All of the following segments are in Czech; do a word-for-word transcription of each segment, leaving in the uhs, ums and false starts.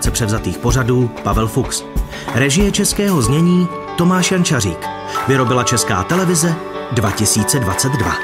převzatých pořadů Pavel Fuchs. Režie českého znění Tomáš Jančařík. Vyrobila Česká televize dva tisíce dvacet dva.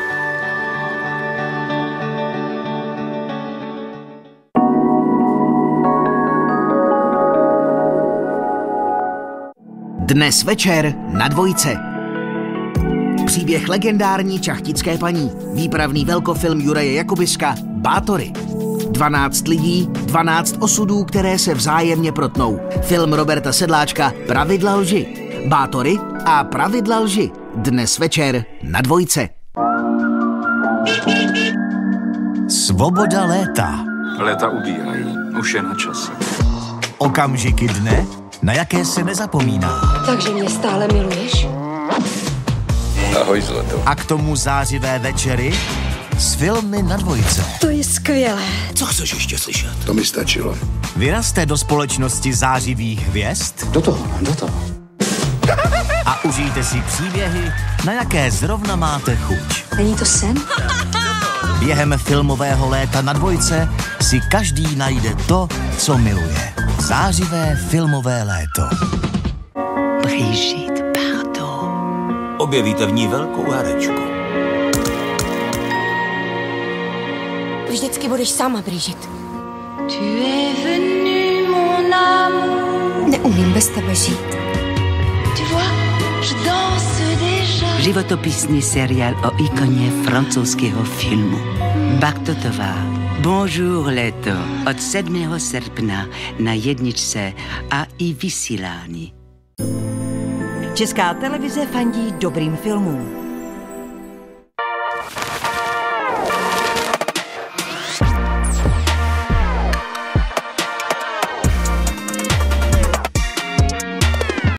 Dnes večer na Dvojce. Příběh legendární čachtické paní. Výpravný velkofilm Juraje Jakubiska Bátory. dvanáct lidí, dvanáct osudů, které se vzájemně protnou. Film Roberta Sedláčka Pravidla lži. Bátory a Pravidla lži. Dnes večer na Dvojce. Svoboda léta. Léta ubíhají, už je na čase. Okamžiky dne, na jaké se nezapomíná. Takže mě stále miluješ? Ahoj, zlato. A k tomu zářivé večery s filmy na Dvojce. To je skvělé. Co chceš ještě slyšet? To mi stačilo. Vyraste do společnosti zářivých hvězd Do toho, do toho. a užijte si příběhy, na jaké zrovna máte chuť. Není to sen? Během filmového léta na Dvojce si každý najde to, co miluje. Zářivé filmové léto. Brigitte Bardot. Objevíte v ní velkou herečku. Vždycky budeš sama, Brigitte. Tu es venu, mon amour. Neumím bez tebe žít. Tu vois, je danse déjà. Životopisný seriál o ikoně francouzského filmu. Bartotová. Bonjour, léto. Od sedmého srpna na jedničce a i vysílání. Česká televize fandí dobrým filmům.